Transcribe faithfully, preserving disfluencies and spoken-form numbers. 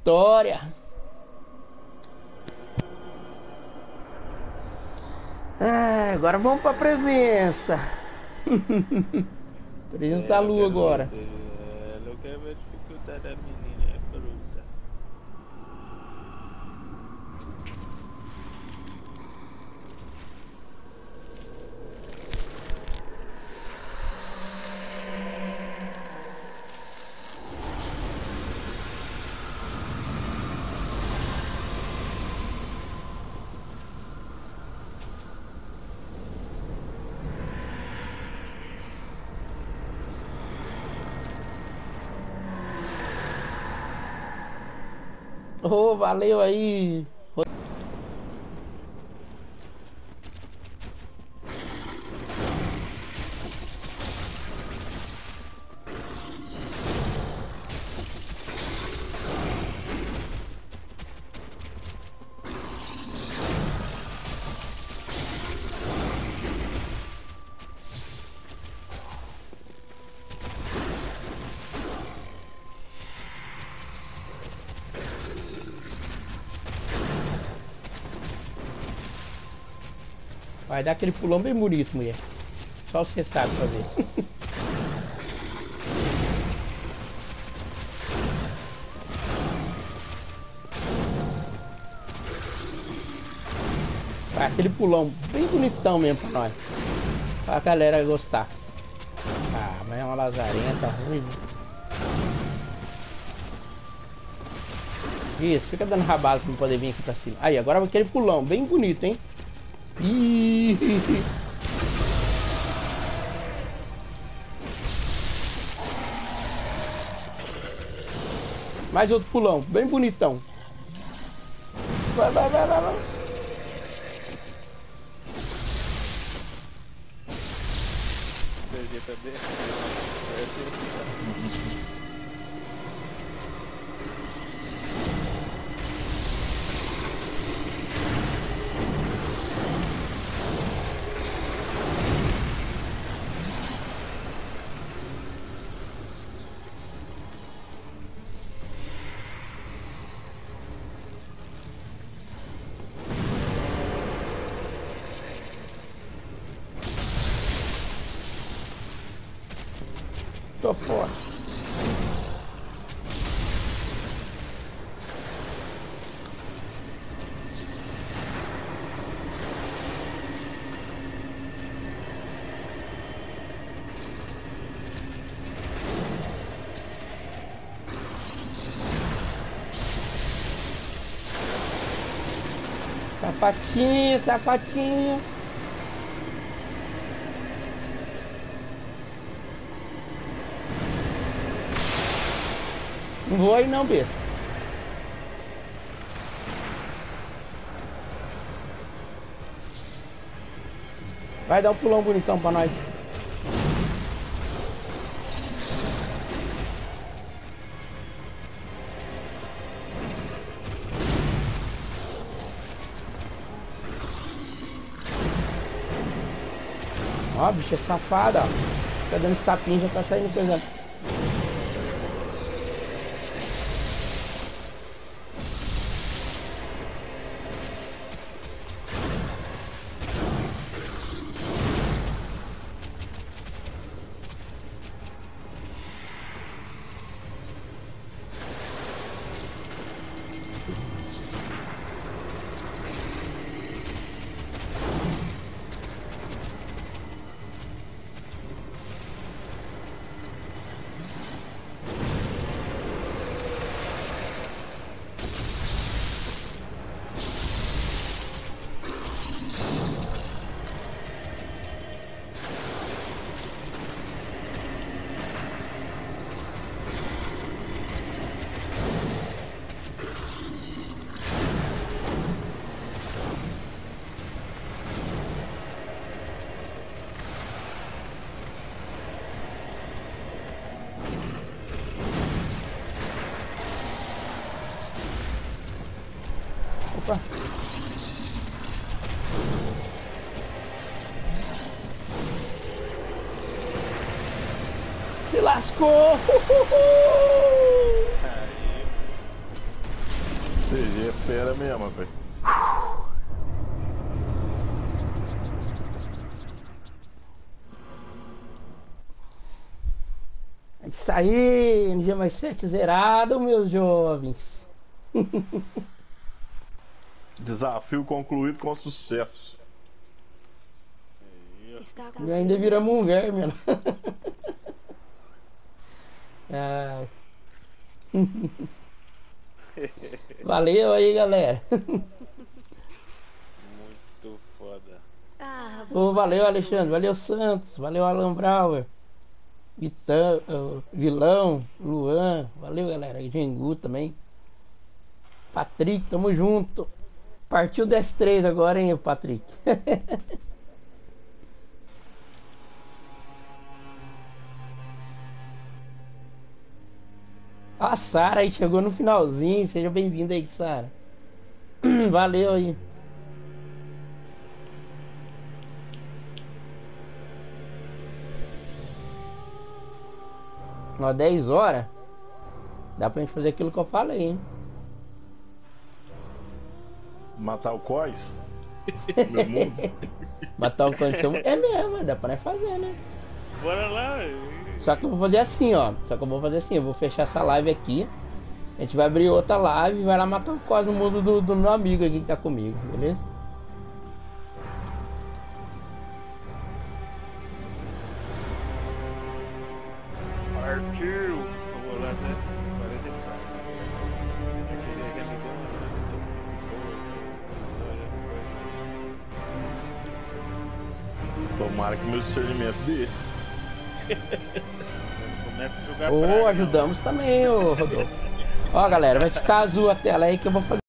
vitória. Ah, agora vamos pra presença. Presença É, da eu lua quero ver, agora. se- é, eu quero ver a dificuldade da menina, é bruta. Ô, valeu aí. Vai dar aquele pulão bem bonito, mulher. Só você sabe fazer. Vai, aquele pulão bem bonitão mesmo pra nós. Pra galera gostar. Ah, mas é uma lazarenta ruim. Isso, fica dando rabado pra não poder vir aqui pra cima. Aí, agora aquele pulão bem bonito, hein? Ih. Mais outro pulão, bem bonitão. Vai, vai, vai, vai, vai. Vegeta B. Tô fora. Sapatinho, sapatinho. Não vou aí não, besta. Vai dar um pulão bonitão pra nós. Ó, a bicha é safada, ó. Fica dando esse tapinha, já tá saindo coisa. Opa. Se lascou! Aí, C G é fera mesmo, velho. É isso aí, no dia mais sete zerado, meus jovens. Desafio concluído com sucesso. Está E ainda viramos um verme. Né? Ah. Valeu aí, galera. Muito foda. Ah, Ô, valeu, Alexandre. Valeu, Santos. Valeu, Alan Brauer. Vitão, uh, Vilão, Luan. Valeu, galera. Gengu também. Patrick, tamo junto. Partiu D S três agora, hein, Patrick? A Sara aí chegou no finalzinho. Seja bem-vinda aí, Sara. Valeu aí. Ó, dez horas. Dá pra gente fazer aquilo que eu falei, hein? Matar o Cois? Meu mundo. Matar o condição. É mesmo, dá pra nós fazer, né? Bora lá. Só que eu vou fazer assim, ó. Só que eu vou fazer assim, eu vou fechar essa live aqui. A gente vai abrir outra live e vai lá matar o Cos no mundo do, do meu amigo aqui que tá comigo, beleza? Partiu. Eu vou lá até quarenta e quatro. Aquele já me deu uma lâmina assim, boa. Tomara que meu discernimento dê. Começa a jogar Ou praga, ajudamos também, ô Rodolfo. Ó, galera, vai ficar azul a tela aí que eu vou fazer.